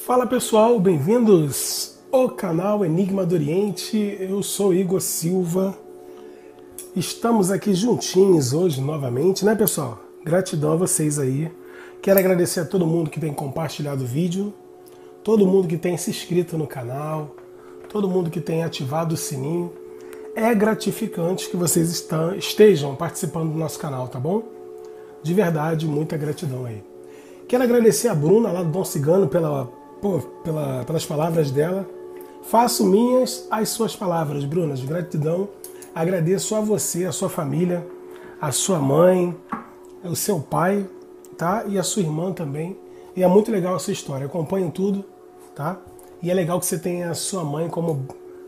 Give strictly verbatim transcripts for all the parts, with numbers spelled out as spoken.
Fala pessoal, bem-vindos ao canal Enigma do Oriente. Eu sou Igor Silva. Estamos aqui juntinhos hoje novamente, né pessoal? Gratidão a vocês aí. Quero agradecer a todo mundo que tem compartilhado o vídeo, todo mundo que tem se inscrito no canal, todo mundo que tem ativado o sininho. É gratificante que vocês estão, estejam participando do nosso canal, tá bom? De verdade, muita gratidão aí. Quero agradecer a Bruna lá do Dom Cigano pela, pô, pela, pelas palavras dela. Faço minhas as suas palavras, Bruna, de gratidão. Agradeço a você, a sua família, a sua mãe, o seu pai, tá? E a sua irmã também. E é muito legal a sua história. Eu acompanho tudo, tá? E é legal que você tenha a sua mãe como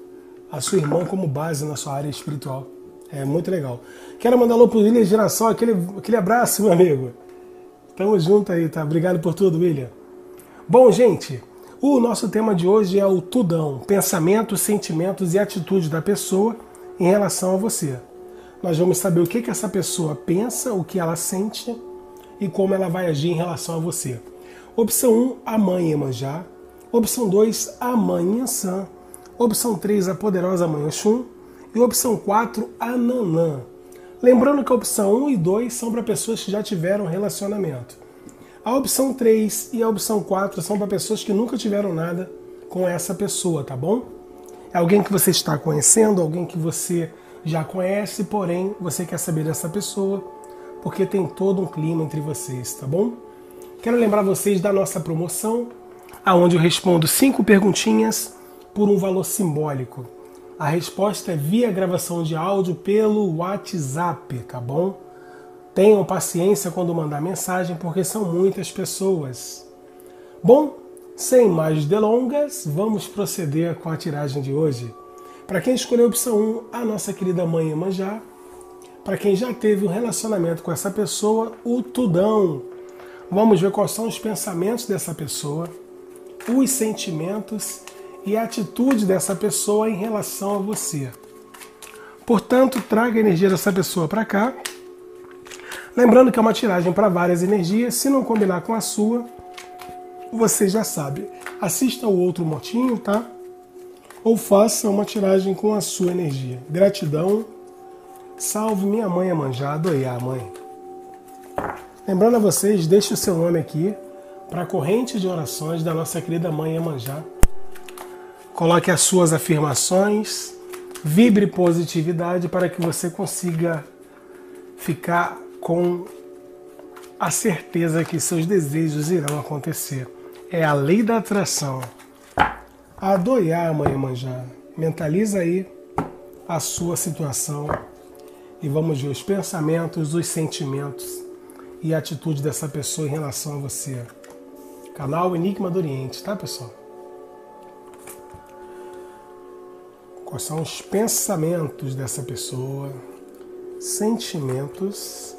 a sua irmã como base na sua área espiritual. É muito legal. Quero mandar alô pro William Girassol, aquele, aquele abraço, meu amigo. Tamo junto aí, tá? Obrigado por tudo, William. Bom, gente, o nosso tema de hoje é o tudão, pensamentos, sentimentos e atitudes da pessoa em relação a você. Nós vamos saber o que, que essa pessoa pensa, o que ela sente e como ela vai agir em relação a você. Opção um, a mãe Iemanjá. Opção dois, a mãe Iansã. Opção três, a poderosa mãe Oxum. E opção quatro, a Nanã. Lembrando que a opção um e dois são para pessoas que já tiveram relacionamento. A opção três e a opção quatro são para pessoas que nunca tiveram nada com essa pessoa, tá bom? É alguém que você está conhecendo, alguém que você já conhece, porém você quer saber dessa pessoa, porque tem todo um clima entre vocês, tá bom? Quero lembrar vocês da nossa promoção, aonde eu respondo cinco perguntinhas por um valor simbólico. A resposta é via gravação de áudio pelo WhatsApp, tá bom? Tenham paciência quando mandar mensagem, porque são muitas pessoas. Bom, sem mais delongas, vamos proceder com a tiragem de hoje. Para quem escolheu a opção um, a nossa querida mãe Iemanjá. Para quem já teve um relacionamento com essa pessoa, o tudão. Vamos ver quais são os pensamentos dessa pessoa, os sentimentos e a atitude dessa pessoa em relação a você. Portanto, traga a energia dessa pessoa para cá. Lembrando que é uma tiragem para várias energias. Se não combinar com a sua, você já sabe. Assista o outro motinho, tá? Ou faça uma tiragem com a sua energia. Gratidão. Salve minha mãe Iemanjá, Adoiá, mãe. Lembrando a vocês, deixe o seu nome aqui para a corrente de orações da nossa querida mãe Iemanjá. Coloque as suas afirmações, vibre positividade para que você consiga ficar com a certeza que seus desejos irão acontecer. É a lei da atração. Adoiá, mãe Iemanjá. Mentaliza aí a sua situação e vamos ver os pensamentos, os sentimentos e a atitude dessa pessoa em relação a você. Canal Enigma do Oriente, tá, pessoal? Quais são os pensamentos dessa pessoa, sentimentos,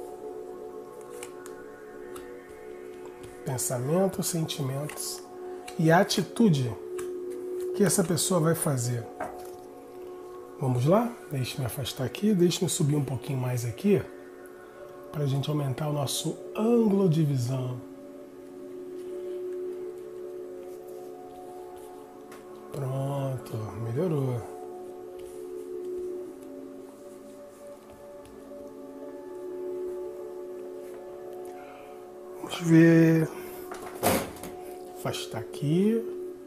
pensamentos, sentimentos e a atitude que essa pessoa vai fazer. Vamos lá? Deixe-me me afastar aqui, deixe-me subir um pouquinho mais aqui para a gente aumentar o nosso ângulo de visão. Pronto, melhorou. Vamos ver. Afastar aqui.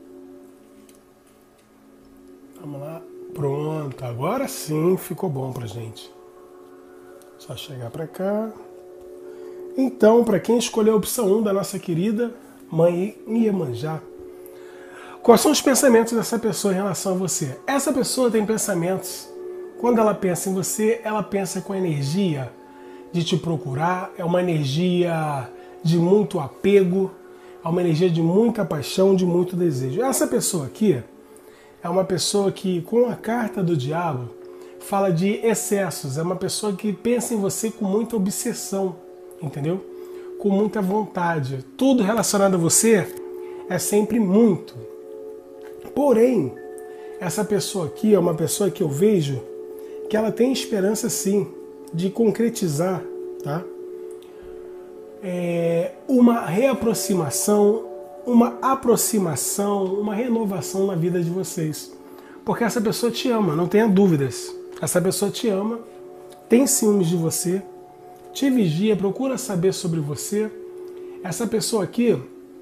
Vamos lá. Pronto, agora sim ficou bom pra gente. Só chegar pra cá. Então, para quem escolheu a opção um da nossa querida mãe Iemanjá, quais são os pensamentos dessa pessoa em relação a você? Essa pessoa tem pensamentos. Quando ela pensa em você, ela pensa com energia de te procurar. É uma energia de muito apego. É uma energia de muita paixão, de muito desejo. Essa pessoa aqui é uma pessoa que, com a carta do diabo, fala de excessos. É uma pessoa que pensa em você com muita obsessão, entendeu? Com muita vontade. Tudo relacionado a você é sempre muito. Porém, essa pessoa aqui é uma pessoa que eu vejo que ela tem esperança sim de concretizar, tá? É uma reaproximação, uma aproximação, uma renovação na vida de vocês. Porque essa pessoa te ama, não tenha dúvidas. Essa pessoa te ama, tem ciúmes de você, te vigia, procura saber sobre você. Essa pessoa aqui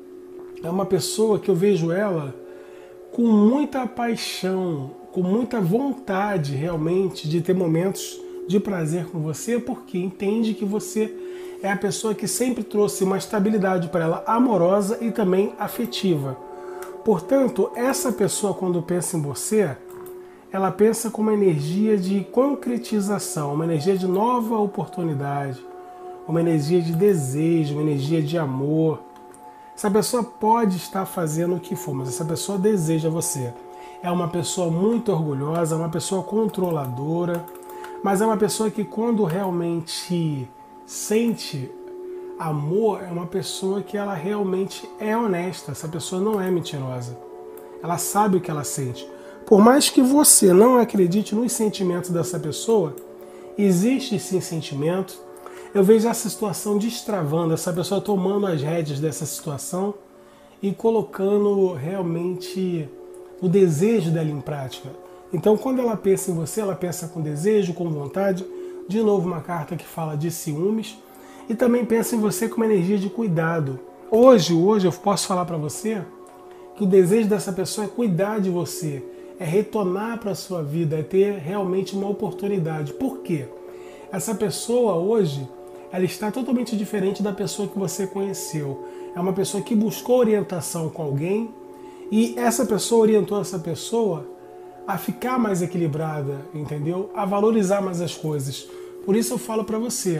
é uma pessoa que eu vejo ela com muita paixão, com muita vontade realmente de ter momentos de prazer com você, porque entende que você é a pessoa que sempre trouxe uma estabilidade para ela, amorosa e também afetiva. Portanto, essa pessoa, quando pensa em você, ela pensa com uma energia de concretização, uma energia de nova oportunidade, uma energia de desejo, uma energia de amor. Essa pessoa pode estar fazendo o que for, mas essa pessoa deseja você. É uma pessoa muito orgulhosa, uma pessoa controladora, mas é uma pessoa que quando realmente sente amor, é uma pessoa que ela realmente é honesta. Essa pessoa não é mentirosa. Ela sabe o que ela sente. Por mais que você não acredite nos sentimentos dessa pessoa, existe sim sentimento. Eu vejo essa situação destravando, essa pessoa tomando as rédeas dessa situação e colocando realmente o desejo dela em prática. Então, quando ela pensa em você, ela pensa com desejo, com vontade. De novo, uma carta que fala de ciúmes. E também pensa em você com uma energia de cuidado. Hoje, hoje eu posso falar para você que o desejo dessa pessoa é cuidar de você, é retornar para a sua vida, é ter realmente uma oportunidade. Por quê? Essa pessoa hoje, ela está totalmente diferente da pessoa que você conheceu. É uma pessoa que buscou orientação com alguém e essa pessoa orientou essa pessoa a ficar mais equilibrada, entendeu? A valorizar mais as coisas. Por isso eu falo para você,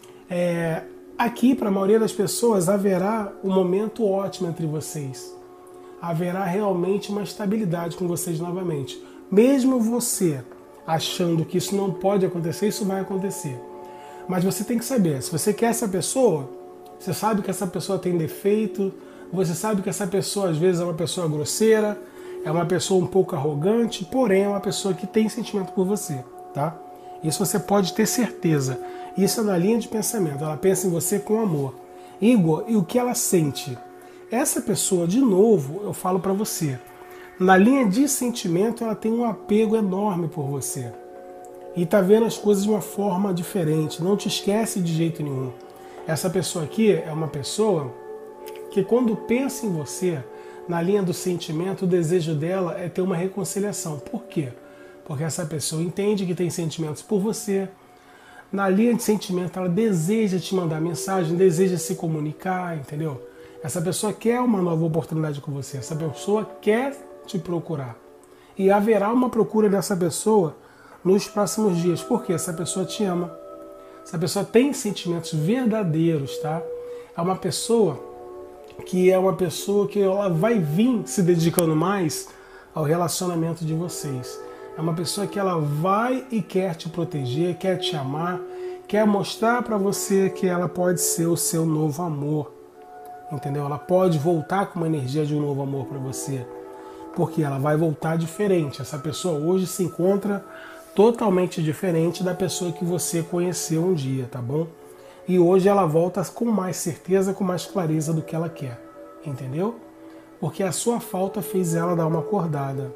é, aqui para a maioria das pessoas haverá um momento ótimo entre vocês. Haverá realmente uma estabilidade com vocês novamente. Mesmo você achando que isso não pode acontecer, isso vai acontecer. Mas você tem que saber, se você quer essa pessoa, você sabe que essa pessoa tem defeito, você sabe que essa pessoa às vezes é uma pessoa grosseira, é uma pessoa um pouco arrogante, porém é uma pessoa que tem sentimento por você, tá? Isso você pode ter certeza. Isso é na linha de pensamento, ela pensa em você com amor. Igor, e o que ela sente? Essa pessoa, de novo, eu falo para você, na linha de sentimento ela tem um apego enorme por você. E tá vendo as coisas de uma forma diferente, não te esquece de jeito nenhum. Essa pessoa aqui é uma pessoa que quando pensa em você, na linha do sentimento, o desejo dela é ter uma reconciliação. Por quê? Porque essa pessoa entende que tem sentimentos por você. Na linha de sentimento, ela deseja te mandar mensagem, deseja se comunicar, entendeu? Essa pessoa quer uma nova oportunidade com você. Essa pessoa quer te procurar. E haverá uma procura dessa pessoa nos próximos dias. Porque essa pessoa te ama. Essa pessoa tem sentimentos verdadeiros, tá? É uma pessoa que é uma pessoa que ela vai vir se dedicando mais ao relacionamento de vocês. É uma pessoa que ela vai e quer te proteger, quer te amar, quer mostrar para você que ela pode ser o seu novo amor. Entendeu? Ela pode voltar com uma energia de um novo amor para você. Porque ela vai voltar diferente. Essa pessoa hoje se encontra totalmente diferente da pessoa que você conheceu um dia, tá bom? E hoje ela volta com mais certeza, com mais clareza do que ela quer. Entendeu? Porque a sua falta fez ela dar uma acordada.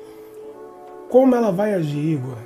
Como ela vai agir, Igor?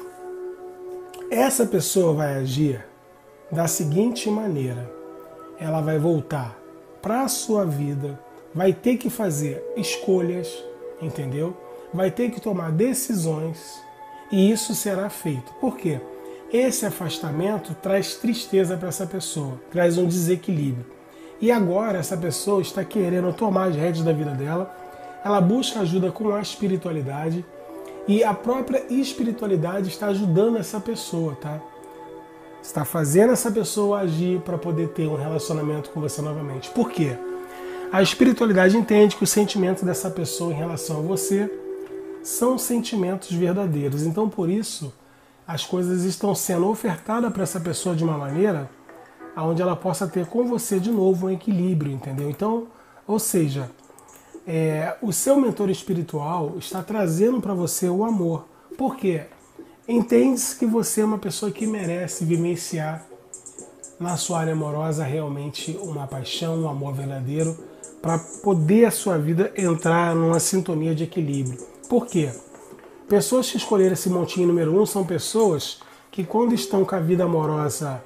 Essa pessoa vai agir da seguinte maneira. Ela vai voltar para a sua vida, vai ter que fazer escolhas, entendeu? Vai ter que tomar decisões e isso será feito. Por quê? Esse afastamento traz tristeza para essa pessoa, traz um desequilíbrio. E agora essa pessoa está querendo tomar as rédeas da vida dela, ela busca ajuda com a espiritualidade e a própria espiritualidade está ajudando essa pessoa, tá? Está fazendo essa pessoa agir para poder ter um relacionamento com você novamente. Por quê? A espiritualidade entende que os sentimentos dessa pessoa em relação a você são sentimentos verdadeiros. Então, por isso, as coisas estão sendo ofertadas para essa pessoa de uma maneira onde ela possa ter com você de novo um equilíbrio, entendeu? Então, ou seja, é, o seu mentor espiritual está trazendo para você o amor. Por quê? Entende-se que você é uma pessoa que merece vivenciar na sua área amorosa realmente uma paixão, um amor verdadeiro para poder a sua vida entrar numa sintonia de equilíbrio. Por quê? Pessoas que escolheram esse montinho número um são pessoas que, quando estão com a vida amorosa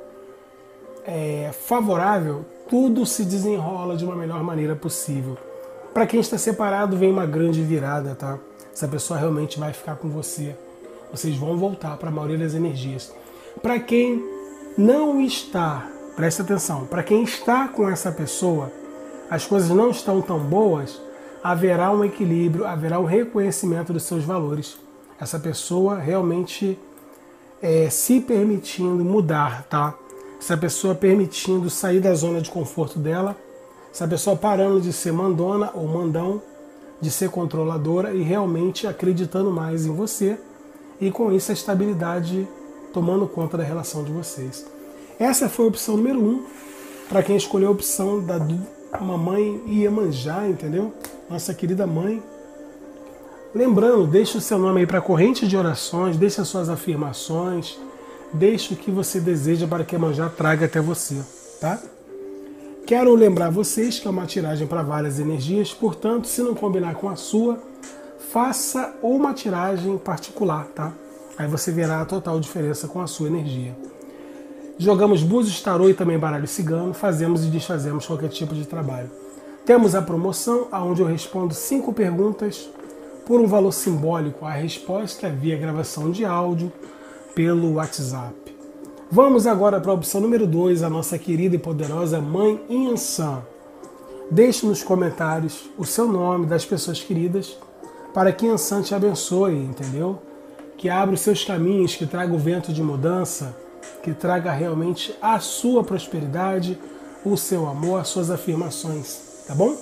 é, favorável, tudo se desenrola de uma melhor maneira possível. Para quem está separado, vem uma grande virada, tá? Essa pessoa realmente vai ficar com você. Vocês vão voltar para a maioria das energias. Para quem não está, preste atenção, para quem está com essa pessoa, as coisas não estão tão boas, haverá um equilíbrio, haverá um reconhecimento dos seus valores. Essa pessoa realmente é, se permitindo mudar, tá? Essa pessoa permitindo sair da zona de conforto dela, essa pessoa parando de ser mandona ou mandão, de ser controladora e realmente acreditando mais em você, e com isso a estabilidade tomando conta da relação de vocês. Essa foi a opção número um, para quem escolheu a opção da mamãe Iemanjá, entendeu? Nossa querida mãe. Lembrando, deixe o seu nome aí para a corrente de orações, deixe as suas afirmações, deixe o que você deseja para que Iemanjá traga até você, tá? Quero lembrar vocês que é uma tiragem para várias energias, portanto, se não combinar com a sua, faça uma tiragem particular, tá? Aí você verá a total diferença com a sua energia. Jogamos búzios, tarô e também baralho cigano, fazemos e desfazemos qualquer tipo de trabalho. Temos a promoção, onde eu respondo cinco perguntas por um valor simbólico. A resposta é via gravação de áudio pelo WhatsApp. Vamos agora para a opção número dois, a nossa querida e poderosa Mãe Yansan. Deixe nos comentários o seu nome das pessoas queridas para que Yansan te abençoe, entendeu? Que abra os seus caminhos, que traga o vento de mudança, que traga realmente a sua prosperidade, o seu amor, as suas afirmações, tá bom?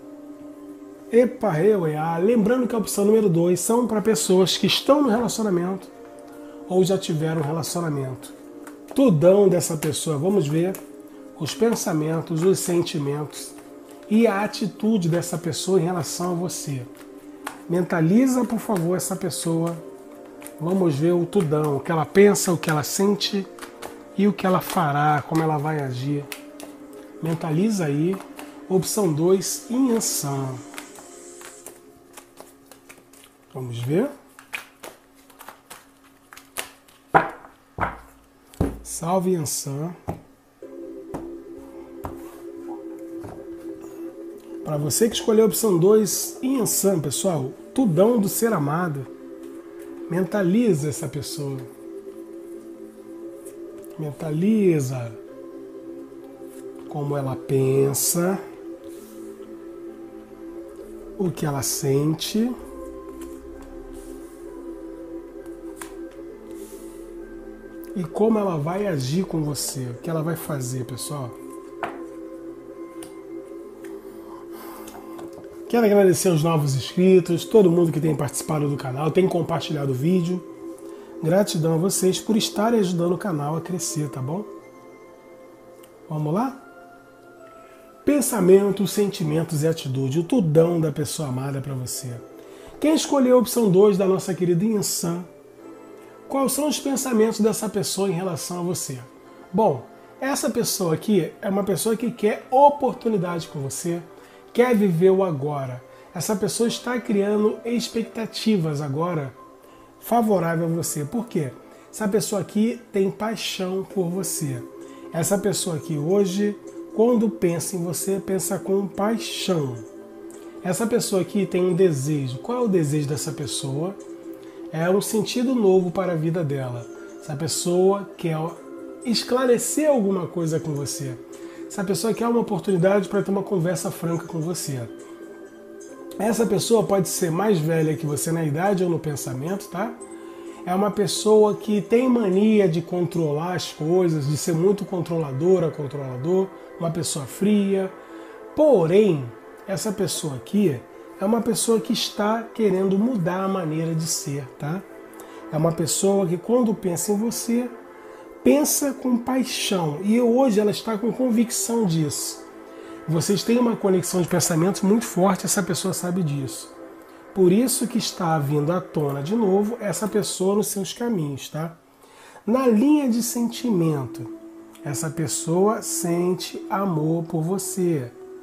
Epa, eu, ah, lembrando que a opção número dois são para pessoas que estão no relacionamento ou já tiveram um relacionamento. Tudão dessa pessoa, vamos ver os pensamentos, os sentimentos e a atitude dessa pessoa em relação a você. Mentaliza, por favor, essa pessoa. Vamos ver o tudão, o que ela pensa, o que ela sente e o que ela fará, como ela vai agir. Mentaliza aí. Opção dois, Yansan. Vamos ver. Salve Yansan. Para você que escolheu a opção dois, Yansan, pessoal, tudão do ser amado. Mentaliza essa pessoa. Mentaliza como ela pensa, o que ela sente e como ela vai agir com você, o que ela vai fazer, pessoal. Quero agradecer aos novos inscritos, todo mundo que tem participado do canal, tem compartilhado o vídeo. Gratidão a vocês por estarem ajudando o canal a crescer, tá bom? Vamos lá? Pensamentos, sentimentos e atitude, o tudão da pessoa amada para você. Quem escolheu a opção dois da nossa querida Yansan? Quais são os pensamentos dessa pessoa em relação a você? Bom, essa pessoa aqui é uma pessoa que quer oportunidade com você, quer viver o agora. Essa pessoa está criando expectativas agora favorável a você. Por quê? Essa pessoa aqui tem paixão por você. Essa pessoa aqui hoje, quando pensa em você, pensa com paixão. Essa pessoa aqui tem um desejo. Qual é o desejo dessa pessoa? É um sentido novo para a vida dela. Essa pessoa quer esclarecer alguma coisa com você. Essa pessoa quer uma oportunidade para ter uma conversa franca com você. Essa pessoa pode ser mais velha que você na idade ou no pensamento, tá? É uma pessoa que tem mania de controlar as coisas, de ser muito controladora, controlador, uma pessoa fria. Porém, essa pessoa aqui é uma pessoa que está querendo mudar a maneira de ser, tá? É uma pessoa que quando pensa em você, pensa com paixão. E hoje ela está com convicção disso. Vocês têm uma conexão de pensamentos muito forte, essa pessoa sabe disso. Por isso que está vindo à tona de novo essa pessoa nos seus caminhos, tá? Na linha de sentimento, essa pessoa sente amor por você.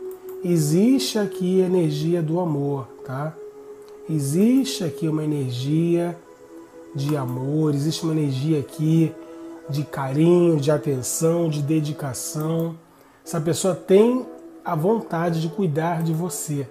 existe aqui energia do amor, tá? Existe aqui uma energia de amor, existe uma energia aqui de carinho, de atenção, de dedicação. Essa pessoa tem a vontade de cuidar de você.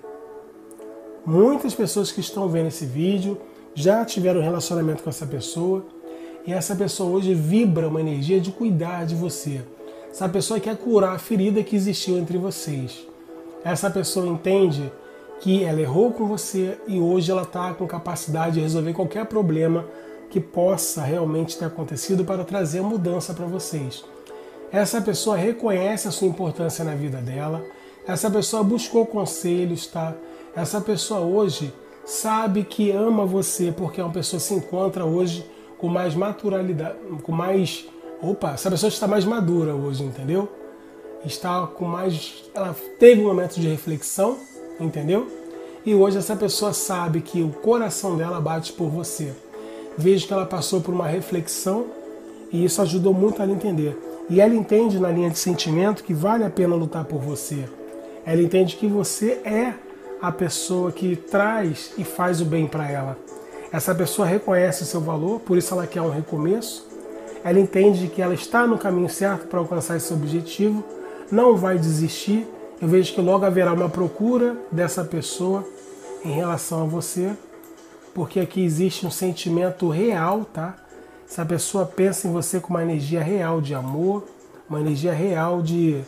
Muitas pessoas que estão vendo esse vídeo já tiveram um relacionamento com essa pessoa e essa pessoa hoje vibra uma energia de cuidar de você. Essa pessoa quer curar a ferida que existiu entre vocês. Essa pessoa entende que ela errou com você e hoje ela está com capacidade de resolver qualquer problema que possa realmente ter acontecido para trazer mudança para vocês. Essa pessoa reconhece a sua importância na vida dela, essa pessoa buscou conselhos, tá? Essa pessoa hoje sabe que ama você porque é uma pessoa que se encontra hoje com mais naturalidade, com mais... Opa, essa pessoa está mais madura hoje, entendeu? Está com mais... Ela teve um momento de reflexão, entendeu? E hoje essa pessoa sabe que o coração dela bate por você. Vejo que ela passou por uma reflexão e isso ajudou muito ela a entender. E ela entende na linha de sentimento que vale a pena lutar por você. Ela entende que você é a pessoa que traz e faz o bem para ela. Essa pessoa reconhece o seu valor, por isso ela quer um recomeço. Ela entende que ela está no caminho certo para alcançar esse objetivo, não vai desistir. Eu vejo que logo haverá uma procura dessa pessoa em relação a você, porque aqui existe um sentimento real, tá? Essa pessoa pensa em você com uma energia real de amor, uma energia real de,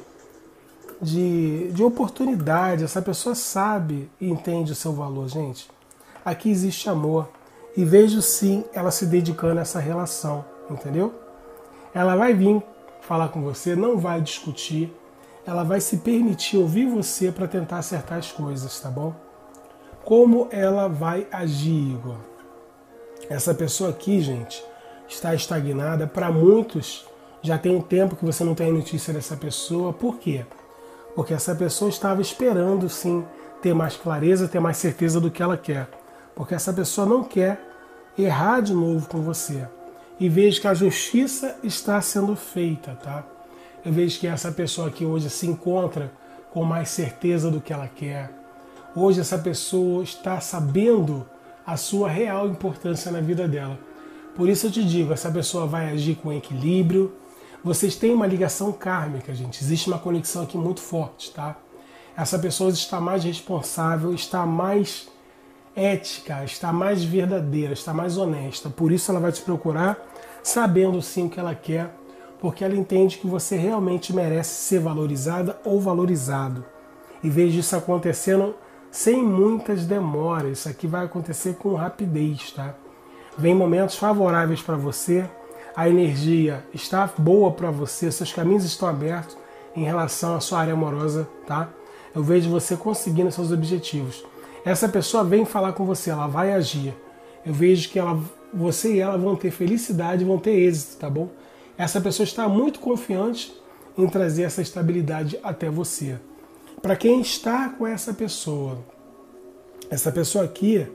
de, de oportunidade. Essa pessoa sabe e entende o seu valor, gente. Aqui existe amor. E vejo sim ela se dedicando a essa relação, entendeu? Ela vai vir falar com você, não vai discutir. Ela vai se permitir ouvir você para tentar acertar as coisas, tá bom? Como ela vai agir, Igor? Essa pessoa aqui, gente, está estagnada. Para muitos, já tem um tempo que você não tem notícia dessa pessoa. Por quê? Porque essa pessoa estava esperando, sim, ter mais clareza, ter mais certeza do que ela quer. Porque essa pessoa não quer errar de novo com você. E vejo que a justiça está sendo feita, tá? Eu vejo que essa pessoa aqui hoje se encontra com mais certeza do que ela quer. Hoje essa pessoa está sabendo a sua real importância na vida dela. Por isso eu te digo, essa pessoa vai agir com equilíbrio. Vocês têm uma ligação kármica, gente. Existe uma conexão aqui muito forte, tá? Essa pessoa está mais responsável, está mais ética, está mais verdadeira, está mais honesta. Por isso ela vai te procurar, sabendo sim o que ela quer, porque ela entende que você realmente merece ser valorizada ou valorizado. E vejo isso acontecendo sem muitas demoras. Isso aqui vai acontecer com rapidez, tá? Vem momentos favoráveis para você, a energia está boa para você, seus caminhos estão abertos em relação à sua área amorosa, tá? Eu vejo você conseguindo seus objetivos. Essa pessoa vem falar com você, ela vai agir. Eu vejo que ela, você e ela vão ter felicidade, vão ter êxito, tá bom? Essa pessoa está muito confiante em trazer essa estabilidade até você. Para quem está com essa pessoa, essa pessoa aqui,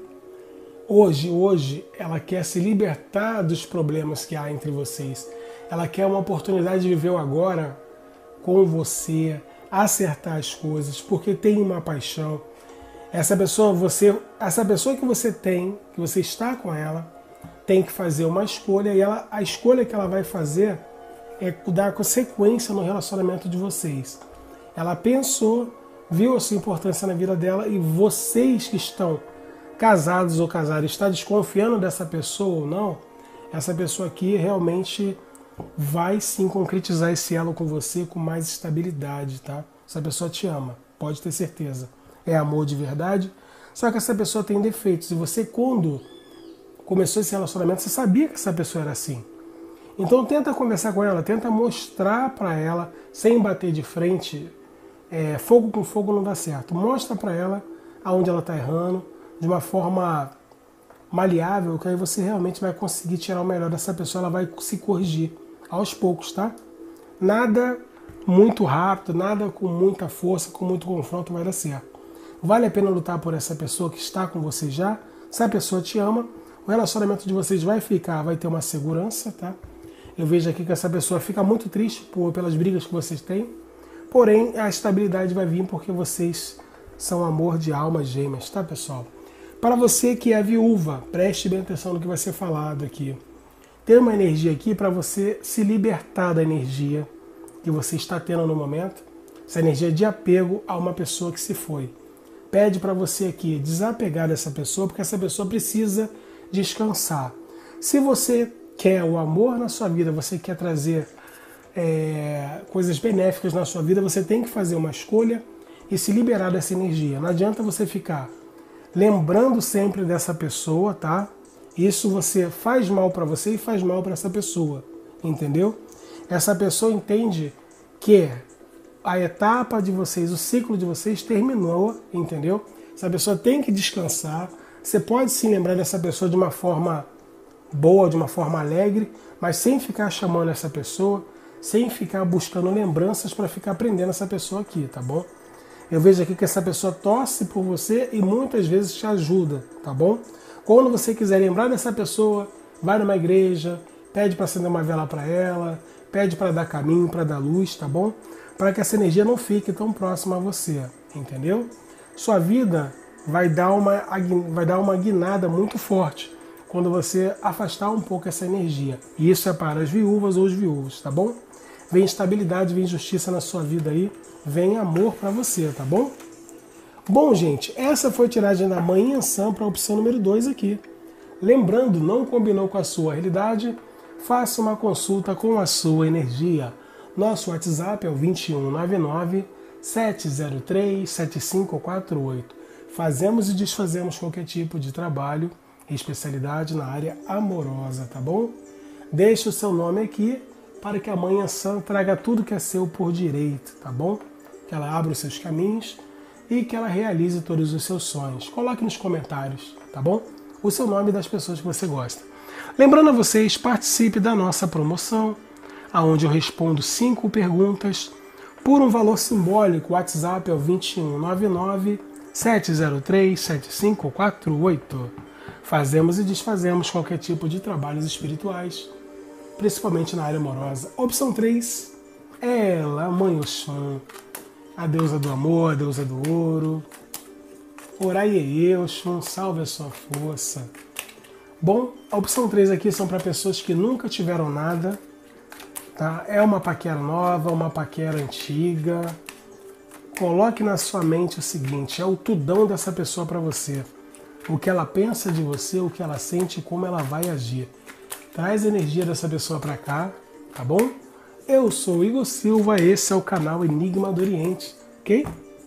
hoje, hoje, ela quer se libertar dos problemas que há entre vocês. Ela quer uma oportunidade de viver o agora com você, acertar as coisas, porque tem uma paixão. Essa pessoa, você, essa pessoa que você tem, que você está com ela, tem que fazer uma escolha e ela, a escolha que ela vai fazer é dar consequência no relacionamento de vocês. Ela pensou, viu a sua importância na vida dela e vocês que estão casados ou casados, está desconfiando dessa pessoa ou não, essa pessoa aqui realmente vai sim concretizar esse elo com você com mais estabilidade, tá? Essa pessoa te ama, pode ter certeza. É amor de verdade, só que essa pessoa tem defeitos. E você, quando começou esse relacionamento, você sabia que essa pessoa era assim. Então tenta conversar com ela, tenta mostrar para ela, sem bater de frente, é, fogo com fogo não dá certo. Mostra para ela aonde ela está errando, de uma forma maleável, que aí você realmente vai conseguir tirar o melhor dessa pessoa, ela vai se corrigir aos poucos, tá? Nada muito rápido, nada com muita força, com muito confronto vai dar certo. Vale a pena lutar por essa pessoa que está com você já. Se a pessoa te ama, o relacionamento de vocês vai ficar, vai ter uma segurança, tá? Eu vejo aqui que essa pessoa fica muito triste por, pelas brigas que vocês têm, Porém, a estabilidade vai vir porque vocês são amor de almas gêmeas, tá, pessoal? Para você que é viúva, preste bem atenção no que vai ser falado aqui. Tem uma energia aqui para você se libertar da energia que você está tendo no momento, essa energia de apego a uma pessoa que se foi. Pede para você aqui desapegar dessa pessoa, porque essa pessoa precisa descansar. Se você quer o amor na sua vida, você quer trazer é, coisas benéficas na sua vida, você tem que fazer uma escolha e se liberar dessa energia. Não adianta você ficar lembrando sempre dessa pessoa, tá? Isso você faz mal para você e faz mal para essa pessoa, entendeu? Essa pessoa entende que a etapa de vocês, o ciclo de vocês terminou, entendeu? Essa pessoa tem que descansar. Você pode se lembrar dessa pessoa de uma forma boa, de uma forma alegre, mas sem ficar chamando essa pessoa, sem ficar buscando lembranças para ficar prendendo essa pessoa aqui, tá bom? Eu vejo aqui que essa pessoa torce por você e muitas vezes te ajuda, tá bom? Quando você quiser lembrar dessa pessoa, vai numa igreja, pede para acender uma vela para ela, pede para dar caminho, para dar luz, tá bom? Para que essa energia não fique tão próxima a você, entendeu? Sua vida vai dar uma, vai dar uma guinada muito forte quando você afastar um pouco essa energia. E isso é para as viúvas ou os viúvos, tá bom? Vem estabilidade, vem justiça na sua vida aí, vem amor para você, tá bom? Bom, gente, essa foi a tiragem da Manhã Sã para a opção número dois aqui. Lembrando, não combinou com a sua realidade? Faça uma consulta com a sua energia. Nosso WhatsApp é o vinte e um, noventa e nove, sete zero três, sete cinco quatro oito. Fazemos e desfazemos qualquer tipo de trabalho e especialidade na área amorosa, tá bom? Deixe o seu nome aqui para que a Manhã Sã traga tudo que é seu por direito, tá bom? Que ela abra os seus caminhos e que ela realize todos os seus sonhos. Coloque nos comentários, tá bom? O seu nome das pessoas que você gosta. Lembrando a vocês, participe da nossa promoção, onde eu respondo cinco perguntas por um valor simbólico. O WhatsApp é o vinte e um, noventa e nove, sete zero três, sete cinco quatro oito. Fazemos e desfazemos qualquer tipo de trabalhos espirituais, principalmente na área amorosa. Opção três, ela, Mãe Oxum, a deusa do amor, a deusa do ouro. Oraiê, Oxum, salve a sua força. Bom, a opção três aqui são para pessoas que nunca tiveram nada, tá? É uma paquera nova, uma paquera antiga. Coloque na sua mente o seguinte, é o tudão dessa pessoa para você. O que ela pensa de você, o que ela sente e como ela vai agir. Traz a energia dessa pessoa para cá, tá bom? Eu sou o Igor Silva, esse é o canal Enigma do Oriente, ok?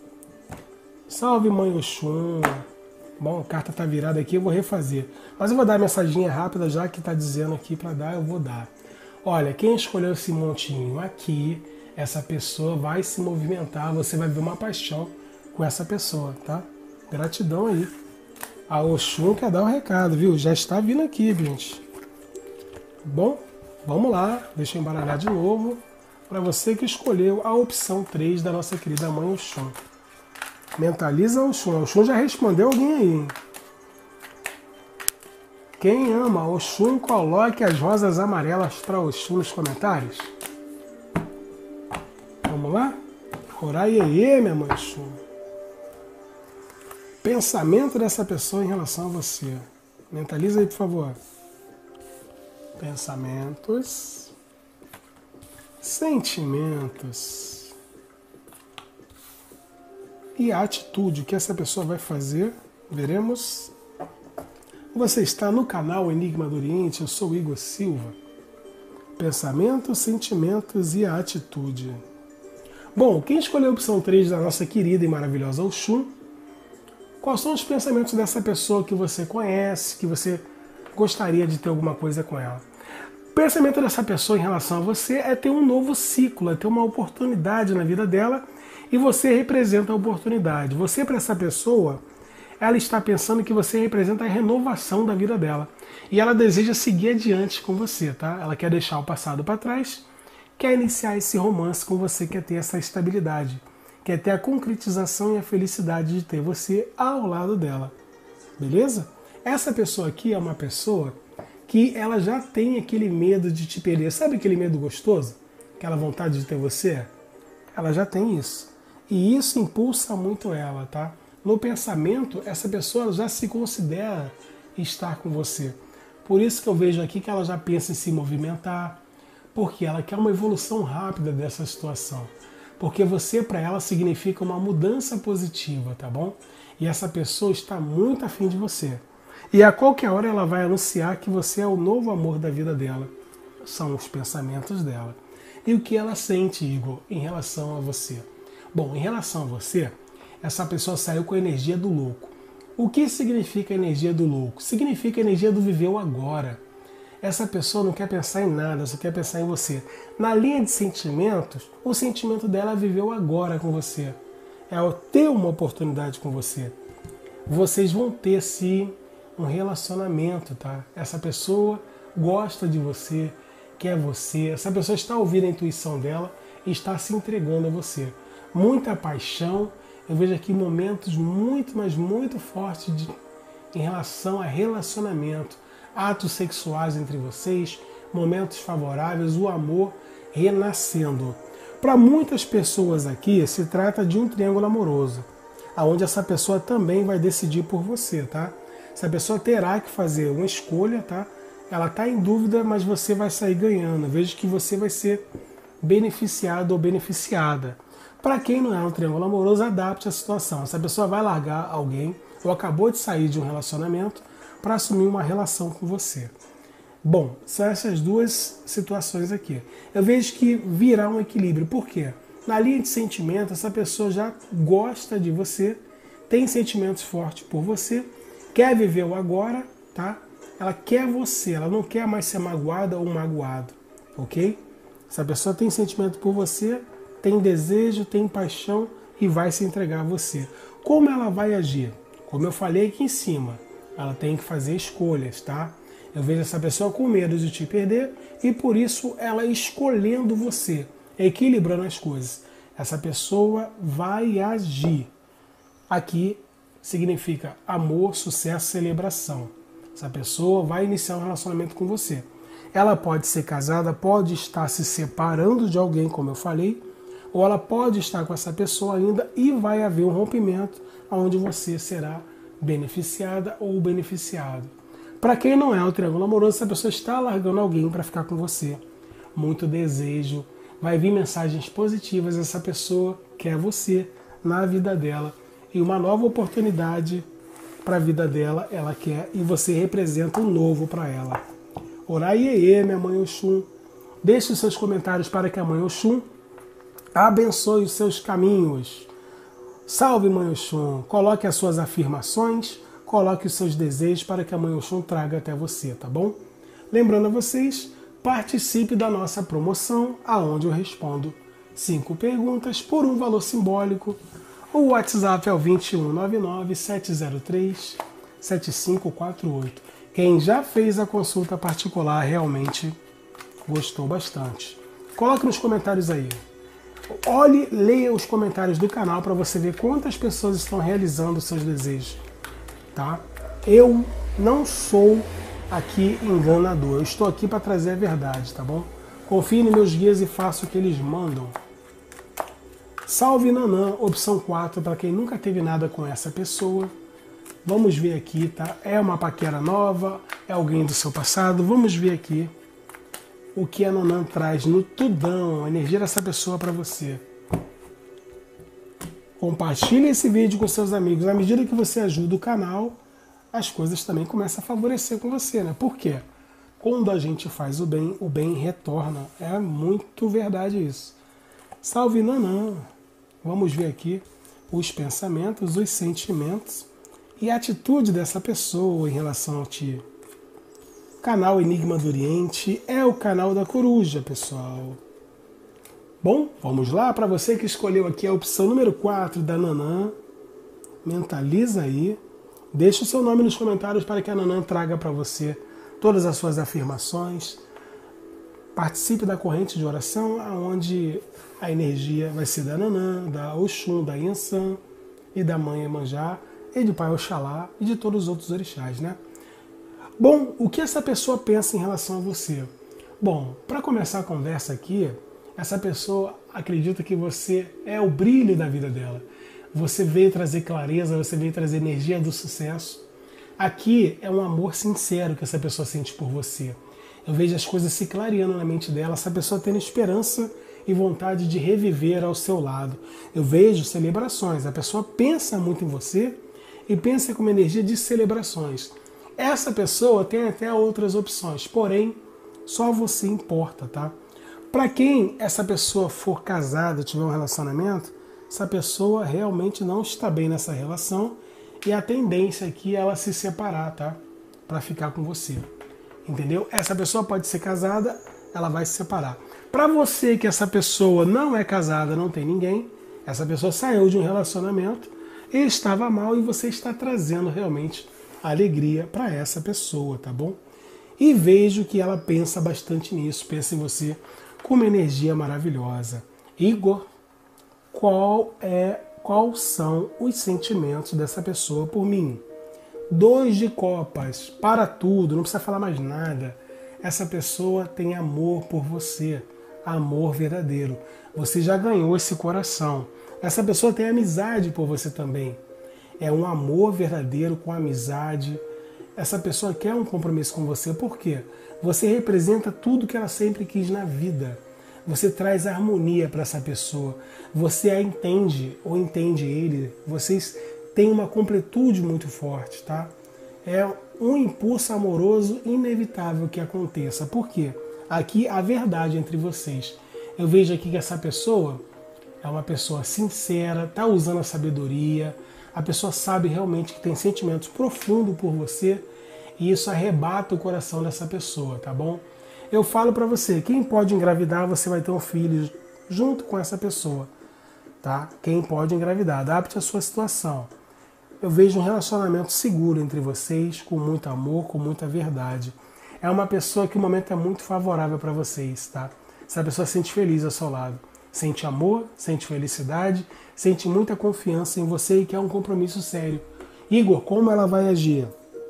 Salve, Mãe Oxum. Bom, a carta tá virada aqui, eu vou refazer. Mas eu vou dar a mensaginha rápida, já que tá dizendo aqui para dar, eu vou dar. Olha, quem escolheu esse montinho aqui, essa pessoa vai se movimentar, você vai ver uma paixão com essa pessoa, tá? Gratidão aí. A Oxum quer dar o recado, viu? Já está vindo aqui, gente. Bom, vamos lá, deixa eu embaralhar de novo, para você que escolheu a opção três da nossa querida Mãe Oxum. Mentaliza a Oxum. A Oxum já respondeu alguém aí, hein? Quem ama Oxum, coloque as rosas amarelas para Oxum nos comentários. Vamos lá? Oraiê, minha Mãe Oxum. Pensamento dessa pessoa em relação a você. Mentaliza aí, por favor. Pensamentos, sentimentos e a atitude, o que essa pessoa vai fazer, veremos. Você está no canal Enigma do Oriente, eu sou o Igor Silva. Pensamentos, sentimentos e a atitude. Bom, quem escolheu a opção três da nossa querida e maravilhosa Oxum, quais são os pensamentos dessa pessoa que você conhece, que você gostaria de ter alguma coisa com ela? O pensamento dessa pessoa em relação a você é ter um novo ciclo, é ter uma oportunidade na vida dela e você representa a oportunidade. Você, para essa pessoa, ela está pensando que você representa a renovação da vida dela. E ela deseja seguir adiante com você, tá? Ela quer deixar o passado para trás, quer iniciar esse romance com você, quer ter essa estabilidade, quer ter a concretização e a felicidade de ter você ao lado dela. Beleza? Essa pessoa aqui é uma pessoa que ela já tem aquele medo de te perder. Sabe aquele medo gostoso? Aquela vontade de ter você? ela já tem isso. E isso impulsa muito ela, tá? No pensamento, essa pessoa já se considera estar com você. Por isso que eu vejo aqui que ela já pensa em se movimentar, porque ela quer uma evolução rápida dessa situação. Porque você, para ela, significa uma mudança positiva, tá bom? E essa pessoa está muito afim de você. E a qualquer hora ela vai anunciar que você é o novo amor da vida dela. São os pensamentos dela. E o que ela sente, Igor, em relação a você? Bom, em relação a você, essa pessoa saiu com a energia do louco. O que significa a energia do louco? Significa a energia do viver o agora. Essa pessoa não quer pensar em nada, só quer pensar em você. Na linha de sentimentos, o sentimento dela é viver o agora com você. É ter uma oportunidade com você. Vocês vão ter, sim, um relacionamento, tá? Essa pessoa gosta de você, quer você. Essa pessoa está ouvindo a intuição dela e está se entregando a você. Muita paixão. Eu vejo aqui momentos muito, mas muito fortes de, em relação a relacionamento, atos sexuais entre vocês, momentos favoráveis, o amor renascendo. Para muitas pessoas aqui, se trata de um triângulo amoroso, onde essa pessoa também vai decidir por você, tá? Essa pessoa terá que fazer uma escolha, tá? Ela está em dúvida, mas você vai sair ganhando. Eu vejo que você vai ser beneficiado ou beneficiada. Para quem não é um triângulo amoroso, adapte a situação. Essa pessoa vai largar alguém ou acabou de sair de um relacionamento para assumir uma relação com você. Bom, são essas duas situações aqui. Eu vejo que virá um equilíbrio. Por quê? Na linha de sentimento, essa pessoa já gosta de você, tem sentimentos fortes por você, quer viver o agora, tá? Ela quer você, ela não quer mais ser magoada ou magoado, ok? Essa pessoa tem sentimento por você, tem desejo, tem paixão e vai se entregar a você. Como ela vai agir? Como eu falei aqui em cima, ela tem que fazer escolhas, tá? Eu vejo essa pessoa com medo de te perder e por isso ela escolhendo você, equilibrando as coisas. Essa pessoa vai agir. Aqui significa amor, sucesso, celebração. Essa pessoa vai iniciar um relacionamento com você. Ela pode ser casada, pode estar se separando de alguém, como eu falei, ou ela pode estar com essa pessoa ainda e vai haver um rompimento onde você será beneficiada ou beneficiado. Para quem não é o triângulo amoroso, essa pessoa está largando alguém para ficar com você. Muito desejo, vai vir mensagens positivas, essa pessoa quer você na vida dela e uma nova oportunidade para a vida dela ela quer e você representa um novo para ela. Oraiê, minha mãe Oxum, deixe os seus comentários para que a mãe Oxum abençoe os seus caminhos. Salve, mãe Oxum, coloque as suas afirmações, coloque os seus desejos para que a mãe Oxum traga até você, tá bom? Lembrando a vocês, participe da nossa promoção, aonde eu respondo cinco perguntas por um valor simbólico. O WhatsApp é o dois um nove nove, sete zero três, sete cinco quatro oito. Quem já fez a consulta particular realmente gostou bastante. Coloque nos comentários aí. Olhe, leia os comentários do canal para você ver quantas pessoas estão realizando os seus desejos. Tá? Eu não sou aqui enganador, eu estou aqui para trazer a verdade, tá bom? Confie nos meus guias e faça o que eles mandam. Salve Nanã, opção quatro, para quem nunca teve nada com essa pessoa. Vamos ver aqui, tá? É uma paquera nova, é alguém do seu passado. Vamos ver aqui o que a Nanã traz no tudão, a energia dessa pessoa para você. Compartilhe esse vídeo com seus amigos. À medida que você ajuda o canal, as coisas também começam a favorecer com você, né? Por quê? Quando a gente faz o bem, o bem retorna. É muito verdade isso. Salve Nanã! Vamos ver aqui os pensamentos, os sentimentos e a atitude dessa pessoa em relação a ti. Canal Enigma do Oriente é o canal da coruja, pessoal. Bom, vamos lá. Para você que escolheu aqui a opção número quatro da Nanã, mentaliza aí. Deixe o seu nome nos comentários para que a Nanã traga para você todas as suas afirmações. Participe da corrente de oração, onde a energia vai ser da Nanã, da Oxum, da Yansan e da Mãe Iemanjá e do Pai Oxalá e de todos os outros orixás, né? Bom, o que essa pessoa pensa em relação a você? Bom, para começar a conversa aqui, essa pessoa acredita que você é o brilho da vida dela. Você veio trazer clareza, você veio trazer energia do sucesso. Aqui é um amor sincero que essa pessoa sente por você. Eu vejo as coisas se clareando na mente dela, essa pessoa tendo esperança e vontade de reviver ao seu lado. Eu vejo celebrações, a pessoa pensa muito em você e pensa com uma energia de celebrações. Essa pessoa tem até outras opções, porém, só você importa, tá? Para quem essa pessoa for casada, tiver um relacionamento, essa pessoa realmente não está bem nessa relação e a tendência aqui é ela se separar, tá? Para ficar com você. Entendeu? Essa pessoa pode ser casada, ela vai se separar. Para você que essa pessoa não é casada, não tem ninguém, essa pessoa saiu de um relacionamento e estava mal e você está trazendo realmente alegria para essa pessoa, tá bom? E vejo que ela pensa bastante nisso, pensa em você com uma energia maravilhosa. Igor, qual é, quais são os sentimentos dessa pessoa por mim? Dois de copas, para tudo, não precisa falar mais nada. Essa pessoa tem amor por você, amor verdadeiro. Você já ganhou esse coração. Essa pessoa tem amizade por você também. É um amor verdadeiro com amizade. Essa pessoa quer um compromisso com você. Por quê? Você representa tudo que ela sempre quis na vida. Você traz harmonia para essa pessoa. Você a entende ou entende ele. Vocês têm uma completude muito forte, tá? É um impulso amoroso inevitável que aconteça. Por quê? Aqui a verdade entre vocês. Eu vejo aqui que essa pessoa é uma pessoa sincera, está usando a sabedoria, a pessoa sabe realmente que tem sentimentos profundos por você e isso arrebata o coração dessa pessoa, tá bom? Eu falo para você, quem pode engravidar, você vai ter um filho junto com essa pessoa, tá? Quem pode engravidar, adapte a sua situação. Eu vejo um relacionamento seguro entre vocês, com muito amor, com muita verdade. É uma pessoa que o momento é muito favorável para vocês, tá? Essa pessoa se sente feliz ao seu lado. Sente amor, sente felicidade, sente muita confiança em você e quer um compromisso sério. Igor, como ela vai agir?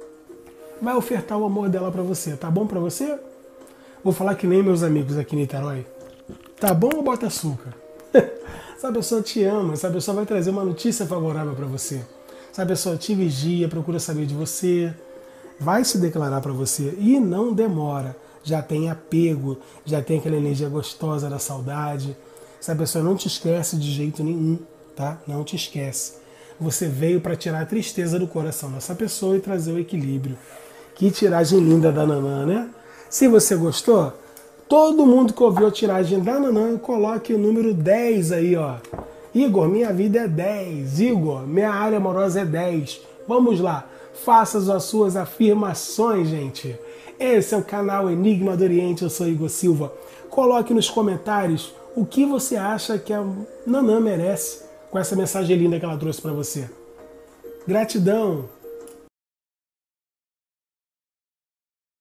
Vai ofertar o amor dela para você. Tá bom para você? Vou falar que nem meus amigos aqui em Niterói. Tá bom ou bota açúcar? Essa pessoa te ama, essa pessoa vai trazer uma notícia favorável para você. Essa pessoa te vigia, procura saber de você, vai se declarar para você e não demora. Já tem apego, já tem aquela energia gostosa da saudade. Essa pessoa não te esquece de jeito nenhum, tá? Não te esquece. Você veio para tirar a tristeza do coração dessa pessoa e trazer o equilíbrio. Que tiragem linda da Nanã, né? Se você gostou, todo mundo que ouviu a tiragem da Nanã, coloque o número dez aí, ó. Igor, minha vida é dez. Igor, minha área amorosa é dez. Vamos lá, faça as suas afirmações, gente. Esse é o canal Enigma do Oriente, eu sou Igor Silva. Coloque nos comentários o que você acha que a Nanã merece com essa mensagem linda que ela trouxe para você. Gratidão!